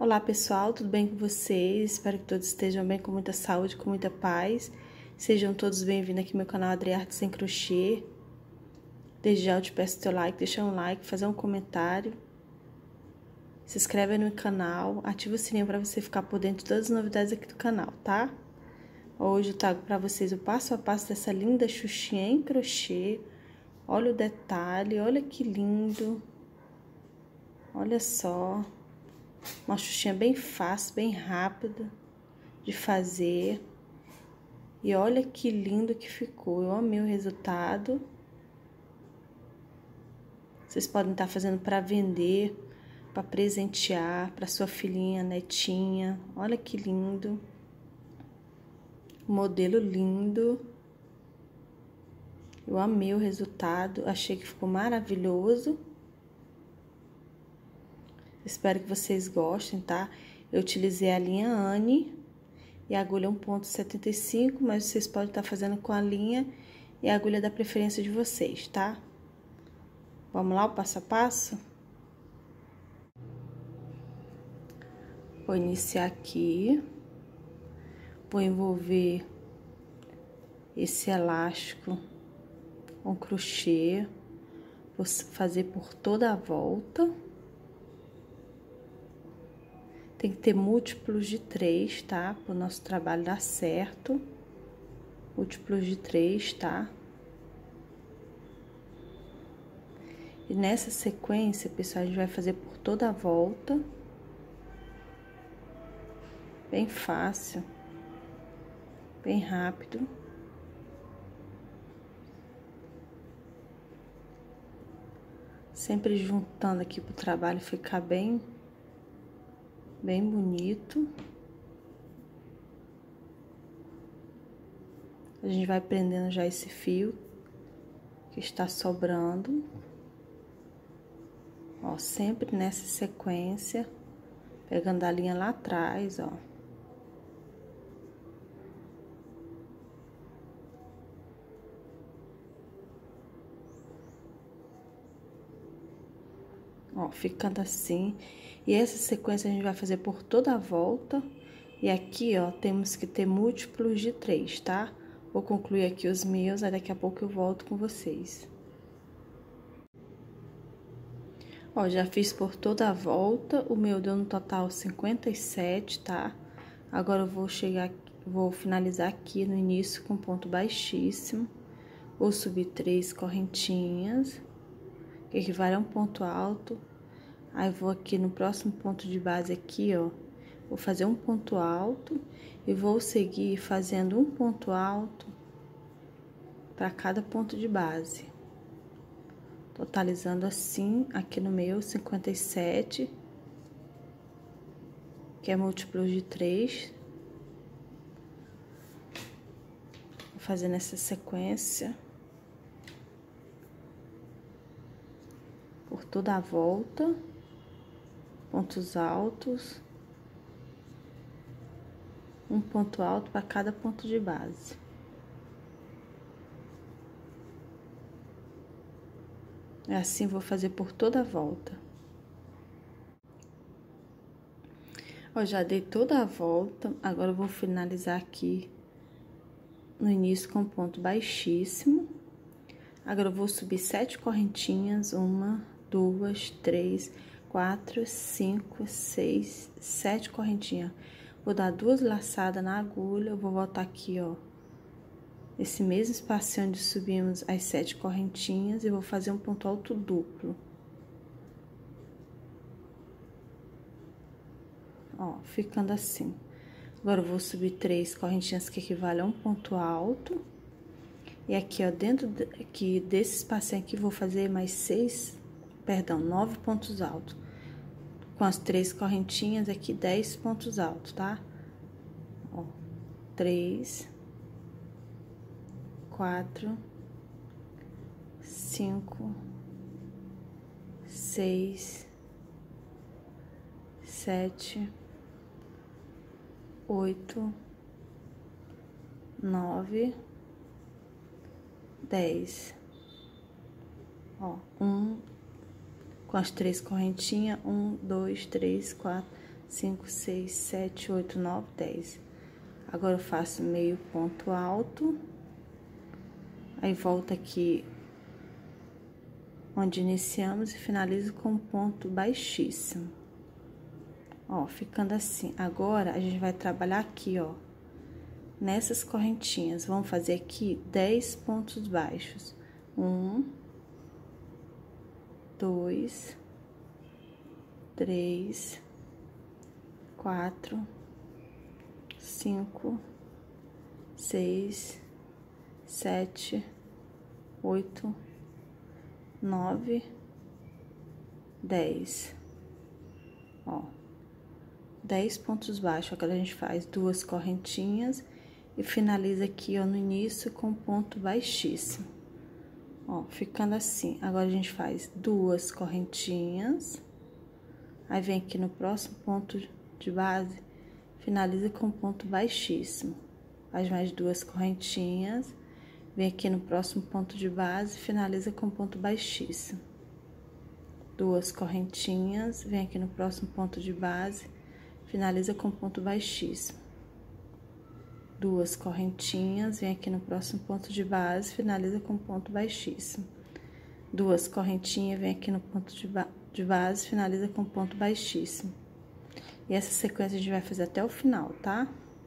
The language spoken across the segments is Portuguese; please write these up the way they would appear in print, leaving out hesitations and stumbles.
Olá pessoal, tudo bem com vocês? Espero que todos estejam bem, com muita saúde, com muita paz. Sejam todos bem-vindos aqui no meu canal Adriarte Sem Crochê. Desde já eu te peço teu like, deixar um like, fazer um comentário. Se inscreve no canal, ativa o sininho para você ficar por dentro de todas as novidades aqui do canal, tá? Hoje eu trago para vocês o passo a passo dessa linda xuxinha em crochê. Olha o detalhe, olha que lindo. Olha só. Uma xuxinha bem fácil, bem rápida de fazer. E olha que lindo que ficou. Eu amei o resultado. Vocês podem estar fazendo para vender, para presentear, para sua filhinha, netinha. Olha que lindo. Modelo lindo. Eu amei o resultado. Achei que ficou maravilhoso. Espero que vocês gostem, tá? Eu utilizei a linha Anne e a agulha 1,75, mas vocês podem estar fazendo com a linha e a agulha da preferência de vocês, tá? Vamos lá, o passo a passo? Vou iniciar aqui. Vou envolver esse elástico com crochê. Vou fazer por toda a volta. Tem que ter múltiplos de 3, tá? Para o nosso trabalho dar certo. Múltiplos de 3, tá? E nessa sequência, pessoal, a gente vai fazer por toda a volta. Bem fácil. Bem rápido. Sempre juntando aqui pro trabalho ficar bem bonito. A gente vai prendendo já esse fio que está sobrando. Ó, sempre nessa sequência, pegando a linha lá atrás, ó. Ó, ficando assim. E essa sequência a gente vai fazer por toda a volta. E aqui, ó, temos que ter múltiplos de 3, tá? Vou concluir aqui os meus, aí daqui a pouco eu volto com vocês. Ó, já fiz por toda a volta, o meu deu no total 57, tá? Agora eu vou finalizar aqui no início com ponto baixíssimo. Vou subir 3 correntinhas, que equivale a um ponto alto. Aí, vou aqui no próximo ponto de base aqui, ó, vou fazer um ponto alto e vou seguir fazendo um ponto alto para cada ponto de base. Totalizando assim, aqui no meu, 57, que é múltiplo de 3. Vou fazer nessa sequência. Por toda a volta. Pontos altos, um ponto alto para cada ponto de base. É assim, vou fazer por toda a volta. Ó, já dei toda a volta, agora eu vou finalizar aqui no início com ponto baixíssimo. Agora eu vou subir 7 correntinhas, 1, 2, 3, 4, 5, 6, 7 correntinhas. Vou dar 2 laçadas na agulha, eu vou voltar aqui, ó, esse mesmo espacinho onde subimos as 7 correntinhas e vou fazer um ponto alto duplo. Ó, ficando assim. Agora eu vou subir 3 correntinhas que equivale a um ponto alto. E aqui, ó, dentro aqui desse espacinho aqui, vou fazer mais 9 pontos altos. Com as 3 correntinhas aqui, 10 pontos altos, tá? Ó, 3, 4, 5, 6, 7, 8, 9, 10. Ó, com as 3 correntinhas, 1, 2, 3, 4, 5, 6, 7, 8, 9, 10. Agora eu faço meio ponto alto, aí volto aqui onde iniciamos e finalizo com um ponto baixíssimo. Ó, ficando assim. Agora, a gente vai trabalhar aqui, ó, nessas correntinhas. Vamos fazer aqui 10 pontos baixos. 1, 2, 3, 4, 5, 6, 7, 8, 9, 10. Ó, 10 pontos baixos. Agora a gente faz 2 correntinhas e finaliza aqui, ó, no início com ponto baixíssimo. Ó, ficando assim. Agora a gente faz 2 correntinhas, aí vem aqui no próximo ponto de base, finaliza com ponto baixíssimo. Faz mais 2 correntinhas, vem aqui no próximo ponto de base, finaliza com ponto baixíssimo. 2 correntinhas, vem aqui no próximo ponto de base, finaliza com ponto baixíssimo. 2 correntinhas, vem aqui no próximo ponto de base, finaliza com ponto baixíssimo. 2 correntinhas, vem aqui no ponto de base, finaliza com ponto baixíssimo. E essa sequência a gente vai fazer até o final, tá?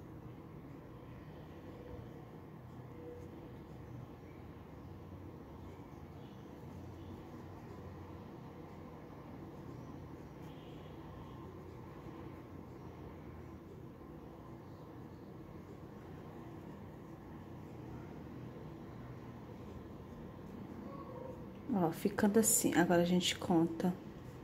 Ó, ficando assim. Agora a gente conta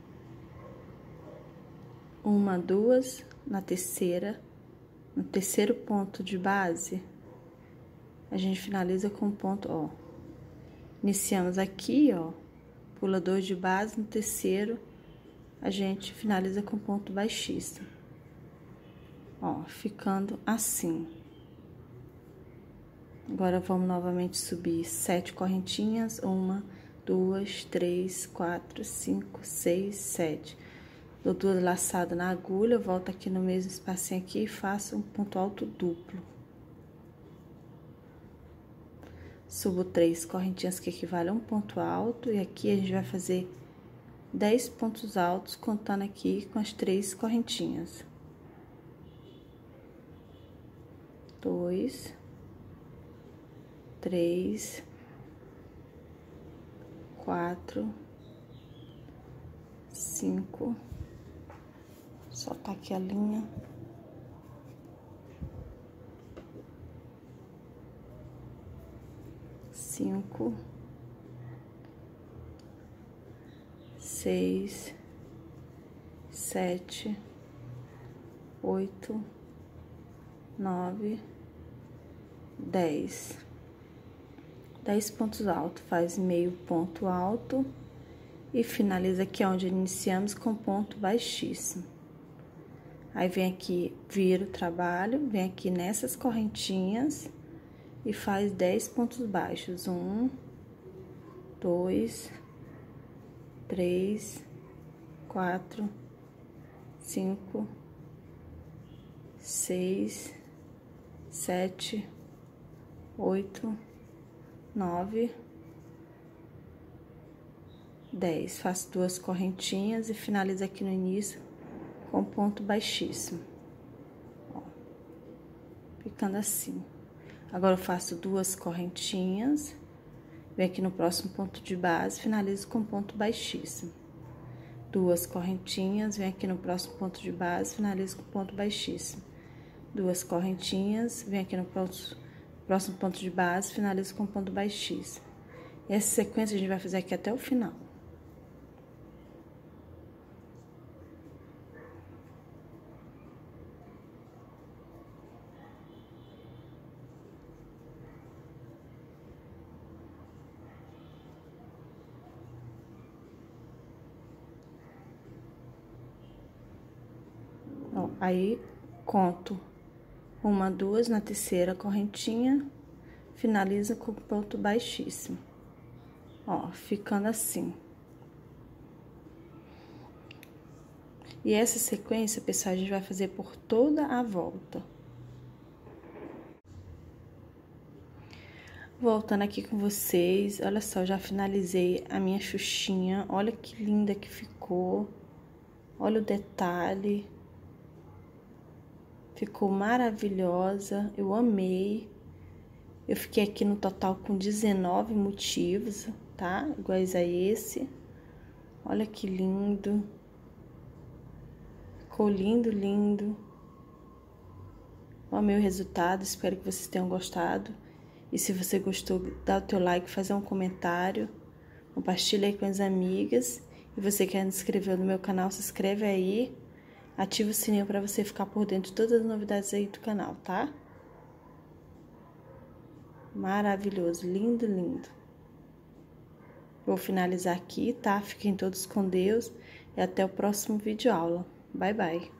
1, 2, na terceira, no terceiro ponto de base, a gente finaliza com ponto, ó. Iniciamos aqui, ó, pula 2 de base, no terceiro, a gente finaliza com ponto baixíssimo. Ó, ficando assim. Agora, vamos novamente subir 7 correntinhas, 1, 2, 3, 4, 5, 6, 7. Dou 2 laçadas na agulha, volto aqui no mesmo espacinho aqui e faço um ponto alto duplo. Subo 3 correntinhas que equivalem a um ponto alto, e aqui a gente vai fazer 10 pontos altos, contando aqui com as 3 correntinhas. 2, 3, 4, 5, soltar aqui a linha. 5, 6, 7, 8, 9, 10. 10 pontos altos, faz meio ponto alto e finaliza aqui onde iniciamos com ponto baixíssimo. Aí vem aqui, vira o trabalho, vem aqui nessas correntinhas e faz 10 pontos baixos. 1, 2, 3, 4, 5, 6, 7, 8, 9, 10. Faço 2 correntinhas e finalizo aqui no início com ponto baixíssimo. Ó, ficando assim. Agora, eu faço 2 correntinhas, venho aqui no próximo ponto de base, finalizo com ponto baixíssimo. 2 correntinhas, venho aqui no próximo ponto de base, finalizo com ponto baixíssimo. 2 correntinhas, venho aqui no próximo ponto de base, finalizo com ponto baixíssimo. E essa sequência a gente vai fazer aqui até o final. Ó, aí, conto 1, 2 na terceira correntinha, finaliza com ponto baixíssimo. Ó, ficando assim. E essa sequência, pessoal, a gente vai fazer por toda a volta. Voltando aqui com vocês, olha só, já finalizei a minha xuxinha. Olha que linda que ficou. Olha o detalhe. Ficou maravilhosa, eu amei. Eu fiquei aqui no total com 19 motivos, tá? Iguais a esse. Olha que lindo. Ficou lindo, lindo. Eu amei o resultado, espero que vocês tenham gostado. E se você gostou, dá o teu like, fazer um comentário. Compartilha aí com as amigas. E você quer se inscrever no meu canal, se inscreve aí. Ativa o sininho para você ficar por dentro de todas as novidades aí do canal, tá? Maravilhoso, lindo, lindo. Vou finalizar aqui, tá? Fiquem todos com Deus e até o próximo vídeo aula. Bye, bye.